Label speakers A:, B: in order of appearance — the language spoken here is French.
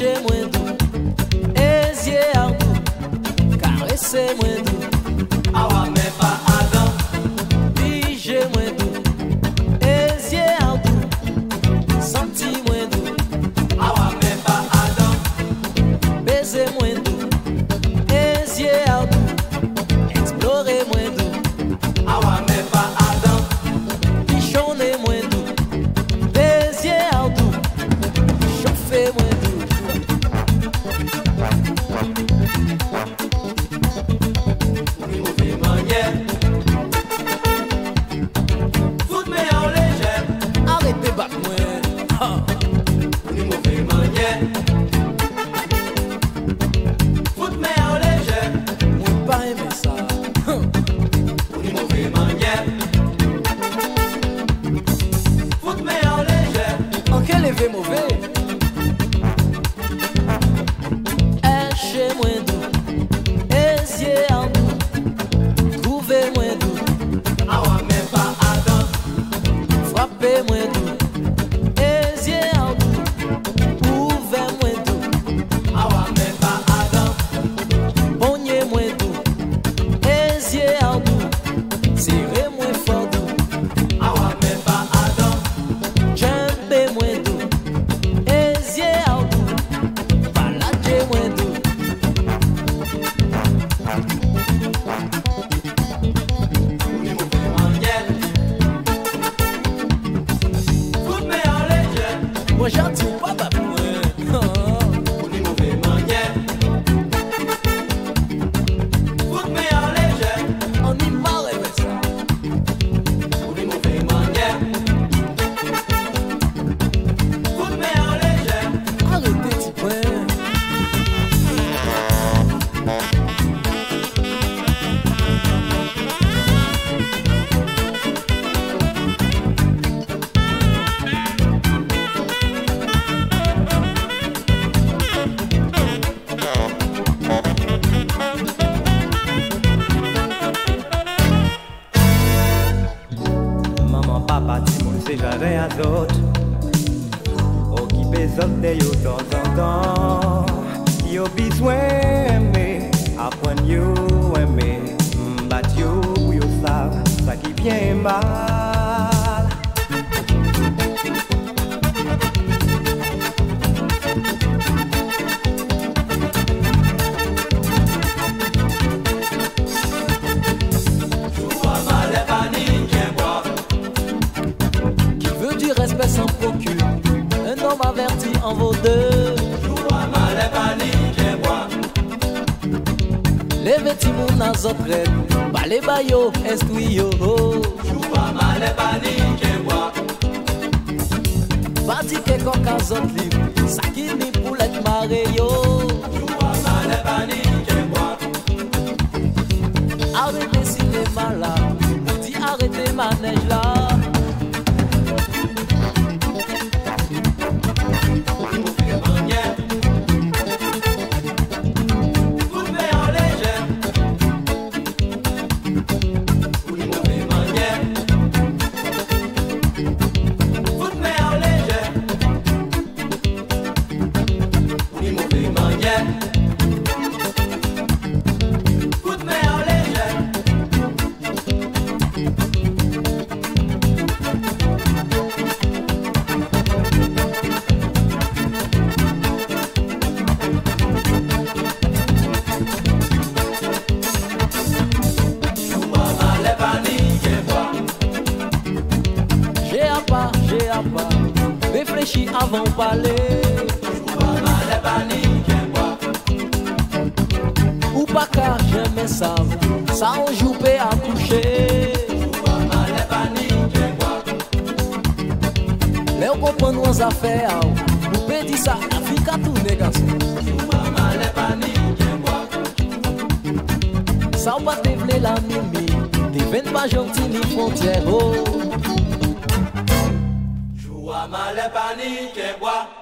A: toucher moins doux, Ezier Ardou, caresser moins doux,
B: Awa mais pas Adam,
A: Bige moins doux, Ezier Ardou, senti moins doux,
B: Awa mais pas Adam,
A: baiser moins doux, Ezier Ardou, explorer moins doux,
B: Awa mais pas Adam,
A: bichonner moins doux, Ezier Ardou, chauffer moins doux.
B: ni mauvais manière. Foot mais en légère,
A: Arrêtez battre moi. Ah.
B: ni mauvais manière. Foot mais en légère,
A: Moi pas aimé ça.
B: ni mauvais manière. Foot mais en légère,
A: En quel effet mauvais? Chez moins doux, Ezier Ardou, trouver moins doux,
B: Awa mais pas Adam,
A: frapper moins doux, Ezier Ardou, ouvert moins doux,
B: Awa mais pas Adam,
A: pogner moins doux, Ezier Ardou, tirer moins fort doux,
B: Awa mais pas Adam,
A: jumper moins doux, Ezier Ardou, balader moins doux.
B: ni mauvais manière. Foot mais en légère,
A: Moi j'attends pas battre moi.
B: ni mauvais manière. Foot mais en légère,
A: On y marre avec ça.
B: ni mauvais manière. Foot mais en légère,
A: Arrêtez petit point.
C: Maman, papa, tout le monde sait jamais à d'autres. Occupez autres de yo de temps en temps. Yo besoin aimer, apprendre yo aimer. Battre yo pour yo savent ça qui vient mal.
B: Joua mal est pas ni qu'un bois.
A: Qui veut du respect sans procure. Un homme averti en vaut deux.
B: Joua mal est pas ni qu'un bois.
A: Les vêtements dans notre rêve. Pas les baillots, instruits yo.
B: Joua mal est pas ni qu'un bois.
A: Pas dire que coq à zot libre. Ça qui ni pour l'être maré yo.
B: Joua mal est pas ni qu'un bois.
A: Arrêtez cinéma là. On dit arrêtez manège là.
B: Ni mauvais manière. Foot mais en légère, ni mauvais manière. Foot mais en légère, ni mauvais manière. Foot mais en légère. Joua mal est pas ni qu'un bois.
A: J'ai à pas. Réfléchis avant de parler.
B: Joua mal est pas ni qu'un bois.
A: Ou pas qu'à jamais savent. Ça on joue à coucher.
B: Joua mal est pas ni qu'un bois.
A: Mais on comprend nos affaires. Nous peut dire ça, la vie qu'a tourné garçon.
B: Joua mal est pas ni qu'un bois.
A: Ça on va développer la mimi. Devine pas gentil ni frontière. Oh.
B: Joua mal est pas ni qu'un bois.